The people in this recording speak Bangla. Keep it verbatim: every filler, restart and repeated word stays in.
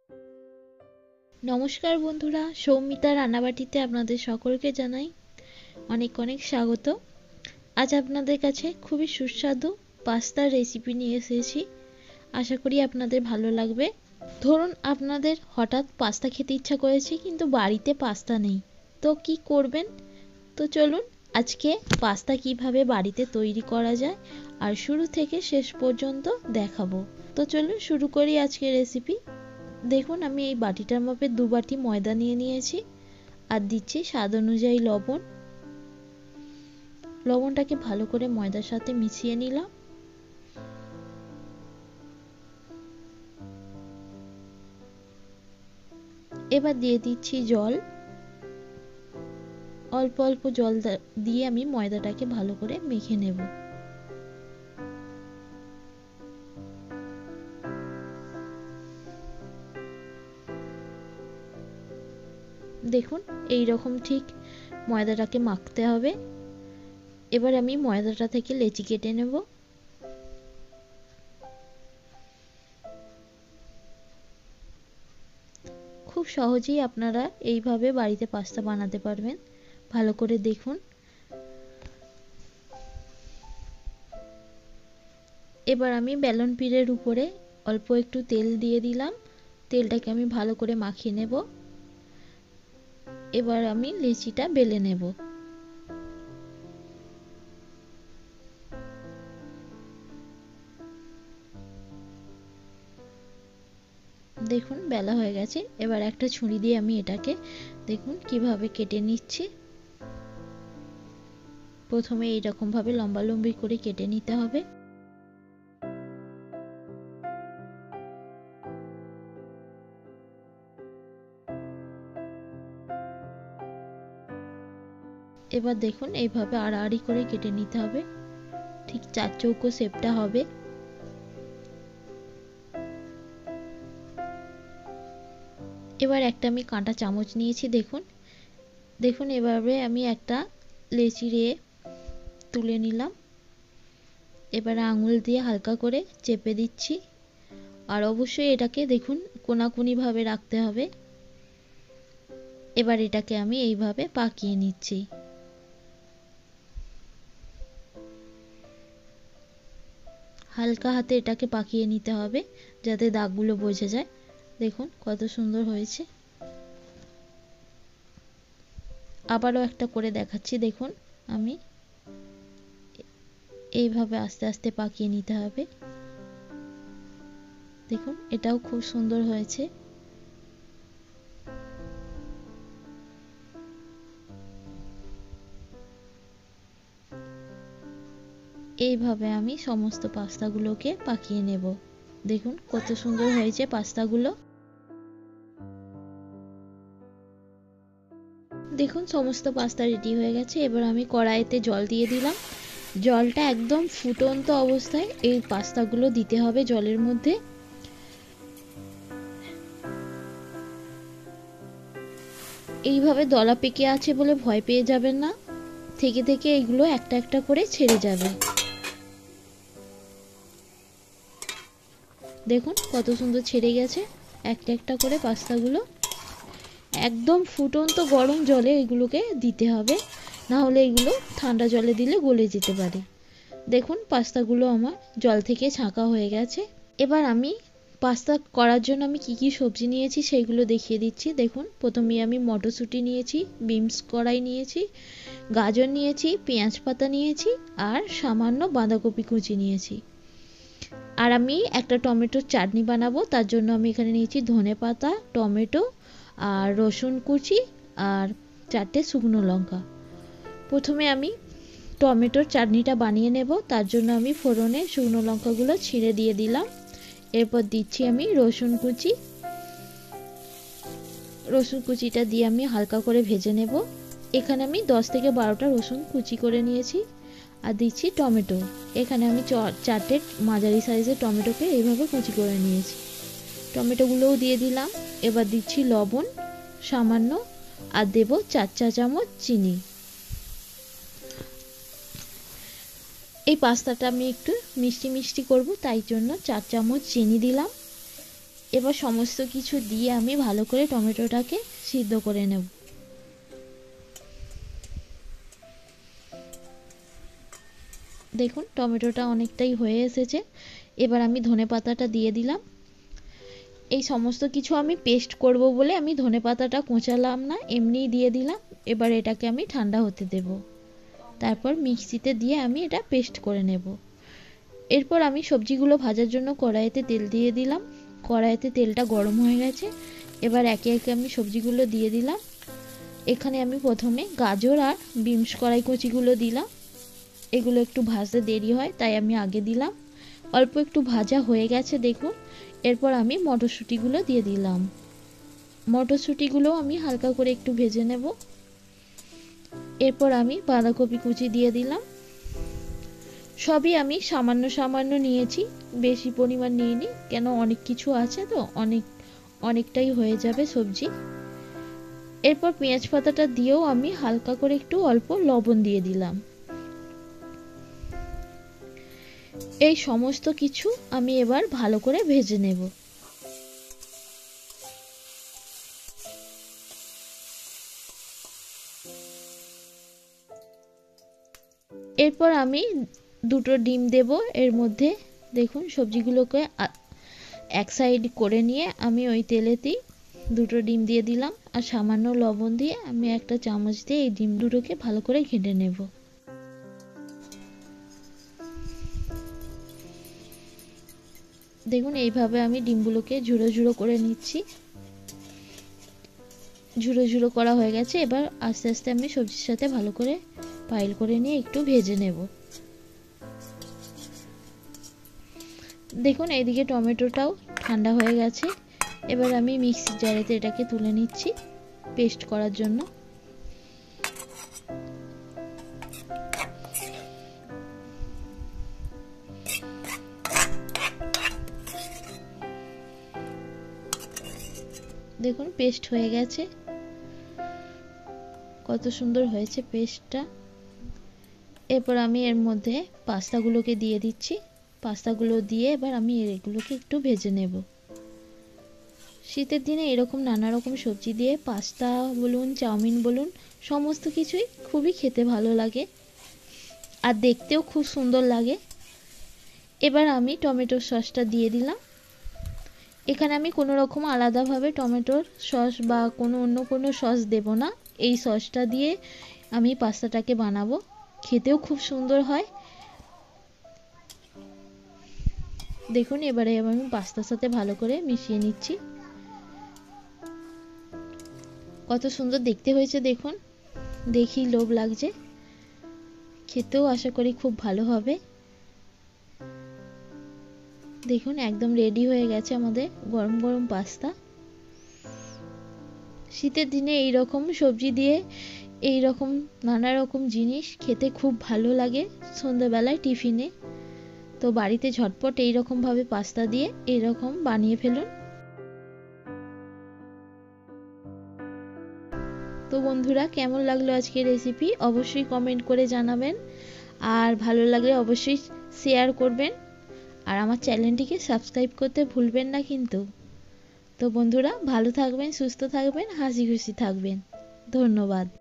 নমস্কার বন্ধুরা, সৌমিতা রান্নাবাটিতে আপনাদের সকলকে জানাই অনেক অনেক স্বাগত। আজ আপনাদের কাছে খুবই সুস্বাদু পাস্তার রেসিপি নিয়ে এসেছি। আশা করি আপনাদের ভালো লাগবে। ধরুন আপনাদের হঠাৎ পাস্তা খেতে ইচ্ছা করেছে, কিন্তু বাড়িতে পাস্তা নেই, তো কি করবেন? তো চলুন আজকে পাস্তা কিভাবে বাড়িতে তৈরি করা যায় আর শুরু থেকে শেষ পর্যন্ত দেখাবো। তো চলুন শুরু করি আজকের রেসিপি। দেখুন আমি এই বাটিটার মাপে দু বাটি ময়দা নিয়ে নিয়েছি আর দিচ্ছি স্বাদ অনুযায়ী লবণ। লবণটাকে ভালো করে ময়দার সাথে মিশিয়ে নিলাম। এবার দিয়ে দিচ্ছি জল। অল্প অল্প জল দিয়ে আমি ময়দাটাকে ভালো করে মেখে নেব। দেখুন এই রকম ঠিক ময়দাটাকে মাখতে হবে। এবার আমি ময়দাটা থেকে লেচি কেটে নেব। খুব সহজেই আপনারা এইভাবে বাড়িতে পাস্তা বানাতে পারবেন। ভালো করে দেখুন। এবার আমি বেলন পিড়ের উপরে অল্প একটু তেল দিয়ে দিলাম। তেলটাকে আমি ভালো করে মাখিয়ে নেব। এবার আমি লেচিটা বেলে নেব। দেখুন বেলা হয়ে গেছে। এবার একটা ছুরি দিয়ে আমি এটাকে দেখুন কিভাবে কেটে নিচ্ছি। প্রথমে এইরকম ভাবে লম্বা লম্বি করে কেটে নিতে হবে। এবার দেখুন এইভাবে আড়াআড়ি করে কেটে নিতে হবে, ঠিক চার চৌকো শেপটা হবে। এবার একটা আমি কাঁটা চামচ নিয়েছি। দেখুন দেখুন এভাবে আমি একটা লেচি দিয়ে তুলে নিলাম। এবার আঙুল দিয়ে হালকা করে চেপে দিচ্ছি। আর অবশ্যই এটাকে দেখুন কোনাকুনি ভাবে রাখতে হবে। এবার এটাকে আমি এইভাবে পাকিয়ে নিচ্ছি। হালকা হাতে এটাকে পাকিয়ে নিতে হবে যাতে দাগগুলো বোঝা যায়। দেখুন কত সুন্দর হয়েছে। আবারও একটা করে দেখাচ্ছি। দেখুন আমি এইভাবে আস্তে আস্তে পাকিয়ে নিতে হবে। দেখুন এটাও খুব সুন্দর হয়েছে। এইভাবে আমি সমস্ত পাস্তাগুলোকে পাকিয়ে নেব। দেখুন কত সুন্দর হয়েছে পাস্তাগুলো। দেখুন সমস্ত পাস্তা রেডি হয়ে গেছে। এবার আমি কড়াইতে জল দিয়ে দিলাম। জলটা একদম ফুটন্ত অবস্থায় এই পাস্তাগুলো দিতে হবে জলের মধ্যে। এইভাবে দলা পেকে আছে বলে ভয় পেয়ে যাবেন না, থেকে থেকে এইগুলো একটা একটা করে ছেড়ে যাবে। দেখুন কত সুন্দর ছেড়ে গেছে একটা একটা করে পাস্তাগুলো। একদম ফুটন্ত গরম জলে এগুলোকে দিতে হবে, না হলে এগুলো ঠান্ডা জলে দিলে গলে যেতে পারে। দেখুন পাস্তাগুলো আমার জল থেকে ছাঁকা হয়ে গেছে। এবার আমি পাস্তা করার জন্য আমি কি কি সবজি নিয়েছি সেগুলো দেখিয়ে দিচ্ছি। দেখুন প্রথমে আমি মটরশুঁটি নিয়েছি, বিনস কড়াই নিয়েছি, গাজর নিয়েছি, পেঁয়াজ পাতা নিয়েছি আর সামান্য বাঁধাকপি কুচি নিয়েছি। আর আমি একটা টমেটোর চাটনি বানাবো, তার জন্য আমি এখানে নিয়েছি ধনে পাতা, টমেটো আর রসুন কুচি আর চারটে শুকনো লঙ্কা। প্রথমে আমি টমেটোর চাটনিটা বানিয়ে নেব, তার জন্য আমি ফোড়নে শুকনো লঙ্কাগুলো ছিঁড়ে দিয়ে দিলাম। এরপর দিচ্ছি আমি রসুন কুচি। রসুন কুচিটা দিয়ে আমি হালকা করে ভেজে নেব। এখানে আমি দশ থেকে বারোটা রসুন কুচি করে নিয়েছি। আর দিচ্ছি টমেটো। এখানে আমি চারটে মাঝারি সাইজের টমেটোকে এইভাবে কুচি করে নিয়েছি। টমেটোগুলোও দিয়ে দিলাম। এবার দিচ্ছি লবণ সামান্য আর দেব চার চা চামচ চিনি। এই পাস্তাটা আমি একটু মিষ্টি মিষ্টি করব, তাই জন্য চার চামচ চিনি দিলাম। এবার সমস্ত কিছু দিয়ে আমি ভালো করে টমেটোটাকে সিদ্ধ করে নেব। দেখুন টমেটোটা অনেকটাই হয়ে এসেছে। এবার আমি ধনেপাতাটা দিয়ে দিলাম। এই সমস্ত কিছু আমি পেস্ট করব বলে আমি ধনেপাতাটা কোঁচালাম না, এমনিই দিয়ে দিলাম। এবার এটাকে আমি ঠান্ডা হতে দেব, তারপর মিক্সিতে দিয়ে আমি এটা পেস্ট করে নেব। এরপর আমি সবজিগুলো ভাজার জন্য কড়াইতে তেল দিয়ে দিলাম। কড়াইতে তেলটা গরম হয়ে গেছে। এবার একে একে আমি সবজিগুলো দিয়ে দিলাম। এখানে আমি প্রথমে গাজর আর বিনস কড়াই কচিগুলো দিলাম। এগুলো একটু ভাজতে দেরি হয় তাই আমি আগে দিলাম। অল্প একটু ভাজা হয়ে গেছে দেখুন। এরপর আমি মটরশুঁটিগুলো দিয়ে দিলাম। মটরশুঁটিগুলো আমি হালকা করে একটু ভেজে নেব। এরপর আমি বাঁধাকপি কুচি দিয়ে দিলাম। সবই আমি সামান্য সামান্য নিয়েছি, বেশি পরিমাণ নিইনি, কেন অনেক কিছু আছে তো অনেক অনেকটাই হয়ে যাবে সবজি। এরপর পেঁয়াজ পাতাটা দিয়েও আমি হালকা করে একটু অল্প লবণ দিয়ে দিলাম। এই সমস্ত কিছু আমি এবার ভালো করে ভেজে নেব। এরপর আমি দুটো ডিম দেব এর মধ্যে। দেখুন সবজিগুলোকে এক সাইড করে নিয়ে আমি ওই তেলেতেই দুটো ডিম দিয়ে দিলাম আর সামান্য লবণ দিয়ে আমি একটা চামচ দিয়ে এই ডিম দুটোকে ভালো করে ঘেঁটে নেব। দেখুন এইভাবে আমি ডিমগুলোকে ঝুড়ো ঝুড়ো করে নিচ্ছি। ঝুড়ো ঝুড়ো করা হয়ে গেছে। এবার আস্তে আস্তে আমি সবজির সাথে ভালো করে পাইল করে নিয়ে একটু ভেজে নেব। দেখুন এইদিকে টমেটোটাও ঠান্ডা হয়ে গেছে। এবার আমি মিক্সির জারেতে এটাকে তুলে নিচ্ছি পেস্ট করার জন্য। দেখুন পেস্ট হয়ে গেছে, কত সুন্দর হয়েছে পেস্টটা। এরপর আমি এর মধ্যে পাস্তাগুলোকে দিয়ে দিচ্ছি। পাস্তাগুলো দিয়ে এবার আমি এগুলোকে একটু ভেজে নেব। শীতের দিনে এরকম নানা রকম সবজি দিয়ে পাস্তা বলুন চাউমিন বলুন সমস্ত কিছুই খুবই খেতে ভালো লাগে আর দেখতেও খুব সুন্দর লাগে। এবার আমি টমেটোর সসটা দিয়ে দিলাম। এখানে আমি কোনো রকম আলাদাভাবে টমেটোর সস বা কোনো অন্য কোনো সস দেব না, এই সসটা দিয়ে আমি পাস্তাটাকে বানাবো। খেতেও খুব সুন্দর হয়। দেখুন এবারে আমি পাস্তার সাথে ভালো করে মিশিয়ে নিচ্ছি। কত সুন্দর দেখতে হয়েছে দেখুন, দেখি লোভ লাগছে। খেতেও আশা করি খুব ভালো হবে। দেখুন একদম রেডি হয়ে গেছে আমাদের গরম গরম পাস্তা। শীতের দিনে এই রকম সবজি দিয়ে এই রকম নানা রকম জিনিস খেতে খুব ভালো লাগে সন্ধ্যাবেলায় টিফিনে। তো বাড়িতে ঝটপট এই রকম ভাবে পাস্তা দিয়ে এই রকম বানিয়ে ফেলুন। তো বন্ধুরা কেমন লাগলো আজকের রেসিপি অবশ্যই কমেন্ট করে জানাবেন, আর ভালো লাগলে অবশ্যই শেয়ার করবেন, আর আমার চ্যানেলটিকে সাবস্ক্রাইব করতে ভুলবেন না কিন্তু। তো বন্ধুরা ভালো থাকবেন, সুস্থ থাকবেন, হাসি খুশি থাকবেন। ধন্যবাদ।